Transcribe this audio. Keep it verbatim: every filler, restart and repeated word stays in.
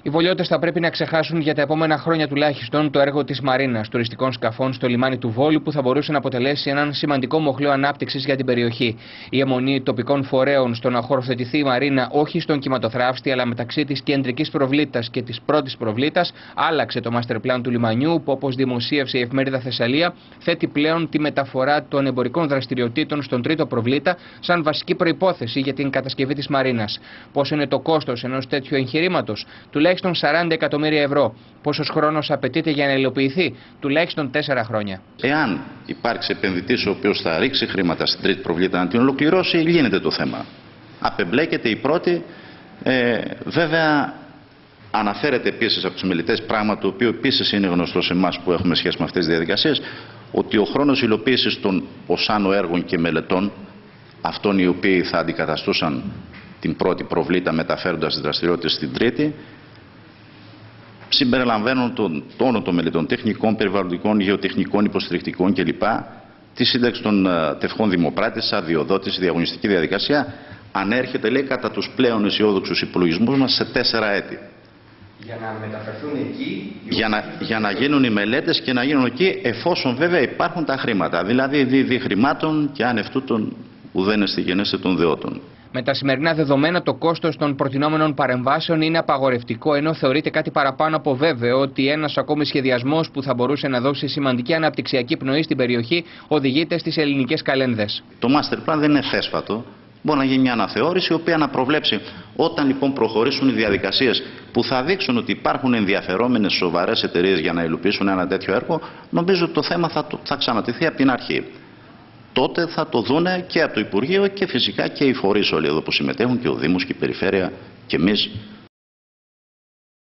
Οι Βολιώτες θα πρέπει να ξεχάσουν για τα επόμενα χρόνια τουλάχιστον το έργο της Μαρίνας τουριστικών σκαφών στο λιμάνι του Βόλου, που θα μπορούσε να αποτελέσει έναν σημαντικό μοχλό ανάπτυξης για την περιοχή. Η αιμονή τοπικών φορέων στο να χωροθετηθεί η Μαρίνα όχι στον Κυματοθράφστη, αλλά μεταξύ της κεντρικής προβλήτας και της πρώτης προβλήτας, άλλαξε το master plan του λιμανιού, που, όπως δημοσίευσε η εφημερίδα Θεσσαλία, θέτει πλέον τη μεταφορά των εμπορικών δραστηριοτήτων στον τρίτο προβλήτα σαν βασική προϋπόθεση για την κατασκευή της Μαρίνας. Πόσο είναι το κόστος ενός τέτοιου εγχειρήματος? Τουλάχιστον σαράντα εκατομμύρια ευρώ. Πόσος χρόνος απαιτείται για να υλοποιηθεί? Τουλάχιστον τέσσερα χρόνια. Εάν υπάρξει επενδυτής ο οποίος θα ρίξει χρήματα στην τρίτη προβλήτα να την ολοκληρώσει, λύνεται το θέμα. Απεμπλέκεται η πρώτη. Ε, βέβαια, αναφέρεται επίσης από τους μελετές, πράγμα το οποίο επίσης είναι γνωστό σε εμάς που έχουμε σχέση με αυτές τις διαδικασίες, ότι ο χρόνος υλοποίησης των οσάνων έργων και μελετών, αυτών οι οποίοι θα αντικαταστούσαν την πρώτη προβλήτα μεταφέροντας τις δραστηριότητες στην τρίτη, συμπεριλαμβάνουν τον τόνο των μελετών τεχνικών, περιβαλλοντικών, γεωτεχνικών, υποστηρικτικών κλπ. Τη σύνταξη των τευχών δημοπράτης, αδειοδότηση, διαγωνιστική διαδικασία, ανέρχεται, λέει, κατά τους πλέον αισιόδοξους υπολογισμούς μας σε τέσσερα έτη. Για να μεταφερθούν εκεί. Για να, για να γίνουν οι μελέτες και να γίνουν εκεί, εφόσον βέβαια υπάρχουν τα χρήματα. Δηλαδή, δι, δι χρημάτων και ανευτούτων ουδέν εστι γενέστε των δεότων. Με τα σημερινά δεδομένα, το κόστος των προτινόμενων παρεμβάσεων είναι απαγορευτικό, ενώ θεωρείται κάτι παραπάνω από βέβαιο ότι ένας ακόμη σχεδιασμός που θα μπορούσε να δώσει σημαντική αναπτυξιακή πνοή στην περιοχή οδηγείται στις ελληνικές καλένδες. Το master plan δεν είναι θέσφατο. Μπορεί να γίνει μια αναθεώρηση, η οποία να προβλέψει, όταν λοιπόν προχωρήσουν οι διαδικασίες που θα δείξουν ότι υπάρχουν ενδιαφερόμενες σοβαρές εταιρείες για να υλοποιήσουν ένα τέτοιο έργο, νομίζω ότι το θέμα θα, θα ξανατεθεί από την αρχή. Τότε θα το δούνε και από το Υπουργείο και φυσικά και οι φορείς όλοι εδώ που συμμετέχουν, και ο Δήμος και η Περιφέρεια και εμείς